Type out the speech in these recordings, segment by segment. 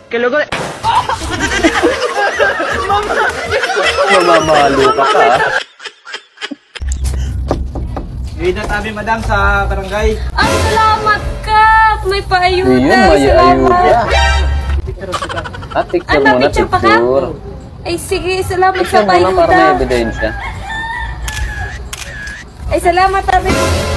Que luego... Mamamalo ka pa. Bida tabi madam sa barangay. Ay, salamat ka! May paayuda. Yun, may ayuda. Picture mo na, picture pa ka? picture. Ay, sige, salamat Picture sa mo na paayuda. para may ebidensya. Ay, salamat, tabi.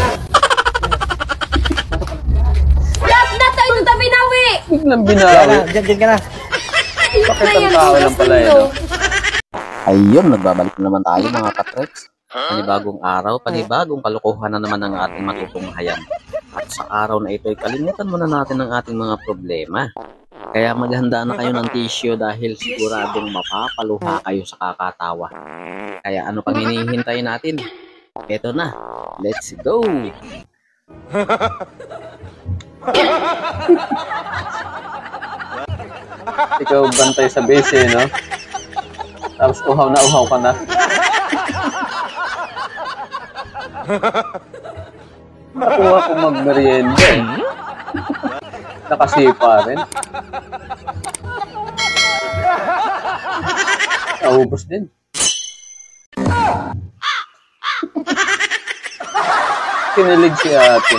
Na tayo ng tabi nawi! Biglang binawi. Diyan ka na. Bakit ang tao lang pala yun? No? Ayun, nagbabalik na naman tayo mga katreks. Panibagong araw, panibagong kalokohan na naman ang ating matutunghayan. At sa araw na ito ay kalimutan muna natin ang ating mga problema. Kaya maghanda na kayo ng tissue dahil siguradong mapapaluha kayo sa kakatawa. Kaya ano pang hinihintay natin? Eto na, let's go! Ikaw bantay sa base, no? Tapos uhaw ka na. Nakuha ko magmerienda eh. Nakasipa rin. Naubos din. Kinilig si ate.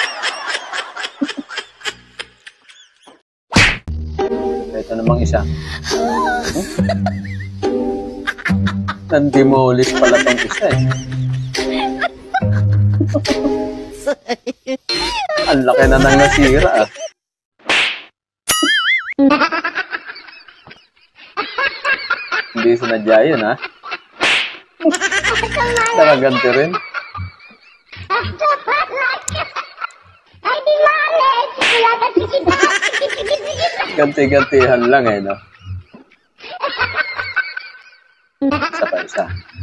Ito namang isa. Nandimolis pala tong isa eh. Ang laki na nang nasira ah. Hindi sinadya yun ha. Nakaganti rin. Ganti-gantihan lang eh, no? Isa pa isa.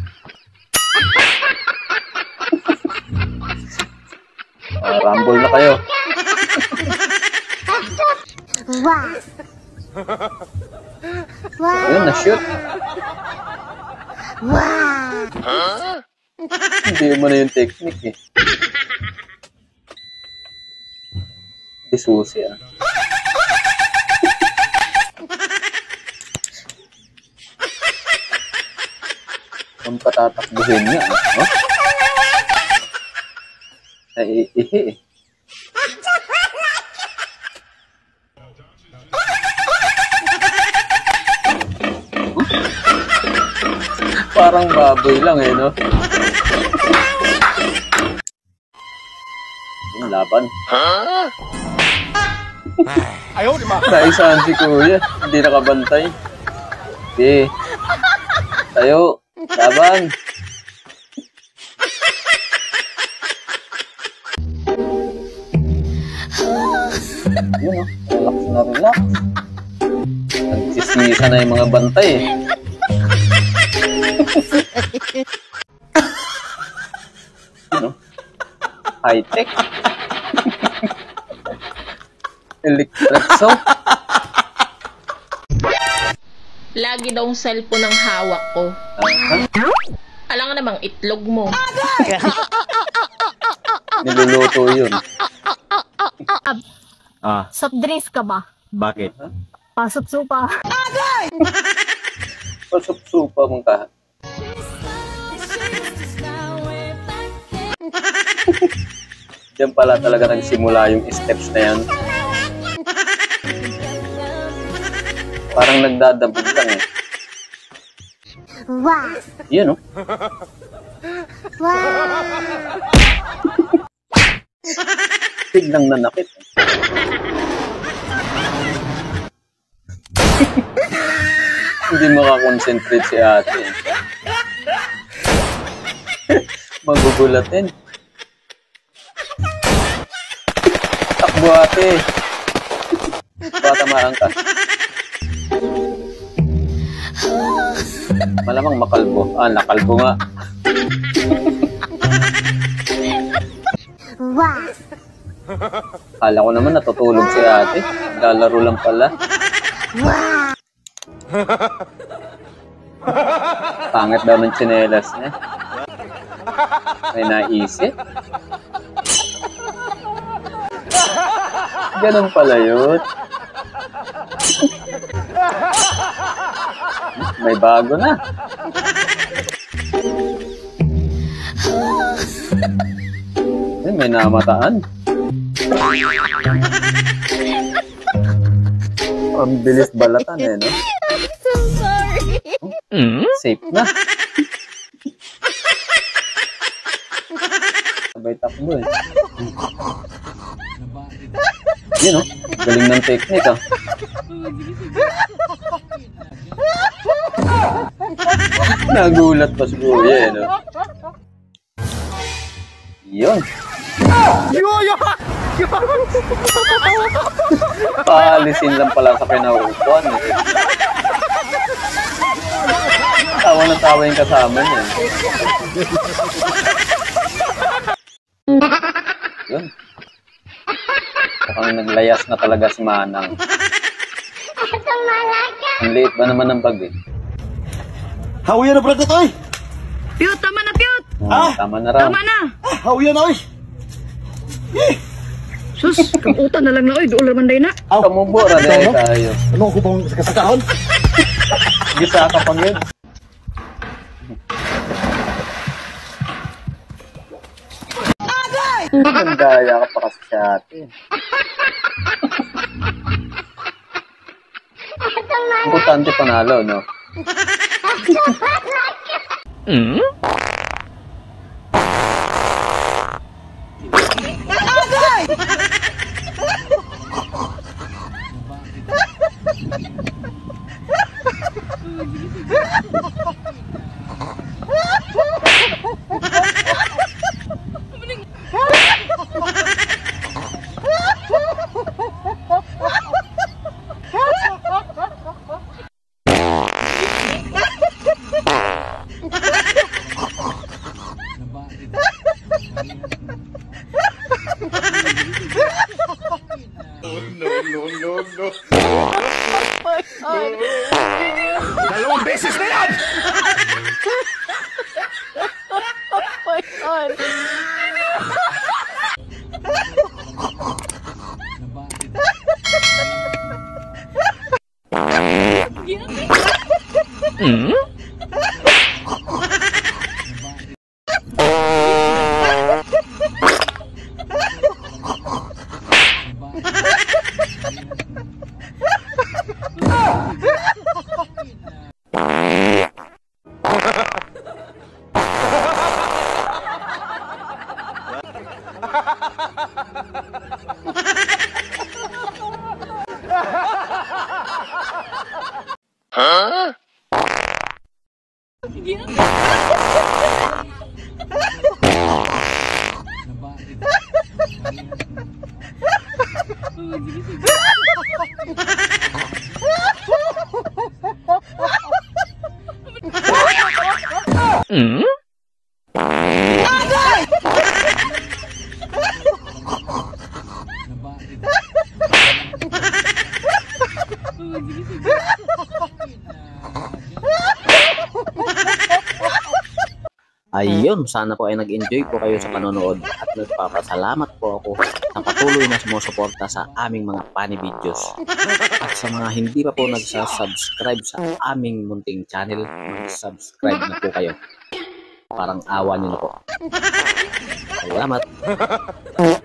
Rumble na kayo. Wow! Ayun, na-shoot. Wow! Hindi mo na yung technique eh. Hindi susi ah. Kung patatakbuhin niya ah. Oh? Ay, ihi eh. Parang baboy lang eh, no? Yung laban. Ayaw, di ba? Naisahan si kuya. Hindi nakabantay. Okay. Tayo. Laban. Yun o. Relax na relax. Nagsisisa na yung mga bantay eh. Ano? High-tech. Electric soap. Lagi daw ang cellphone ang hawak ko. Alam nga namang itlog mo. Niluluto yun. Soft drinks ka ba? Bakit? Pasok supa. Pasup-supa mong ka. Diyan pala talaga nagsimula yung steps na yan. Parang nagdadabog lang eh. Wow! Yun o. Wow! Biglang nanakit. Hindi makakonsentrate si ate. Magugulatin. Takbo ate. Batamaan ka. Malamang makalbo. Nakalbo nga. Wow! Kala ko naman natutulog si ate. Lalaro lang pala. Wow! Pangit daw ng tsinelas niya. May naisip. Ganun pala yun. May bago na. Ay, may namataan. Ang bilis balatan eh, no? So sorry. Safe na. Sabay takbo eh. Yun oh, galing ng technique ah. Nagulat pa si Kuya eh, no? Yun. Paalisin lang pala sa kinaupuan eh. Tawa na tawa yung kasama niya. Yun. Mukhang naglayas na talaga si Manang. Ang liit ba naman ng bag eh? Hawiyan na brad ito eh. Piyot, tama na, Piyot. Tama na raw. Tama na. Hawiyan na eh. Sus, kaputan na lang na, oy. Doon naman day na. Kamubura dahil tayo. Ano ko bang kasakahon? Gisa ka pang yun. Nandaya ka pa kasi sa atin. Importante panalo, no? Dalawang beses na yan! Ayun, sana po ay nag-enjoy po kayo sa panonood at nagpapasalamat po ako sa patuloy na sumusuporta sa aming mga funny videos. At sa mga hindi pa po nagsasubscribe sa aming munting channel, mag-subscribe na po kayo. Parang awa nyo na po. Salamat!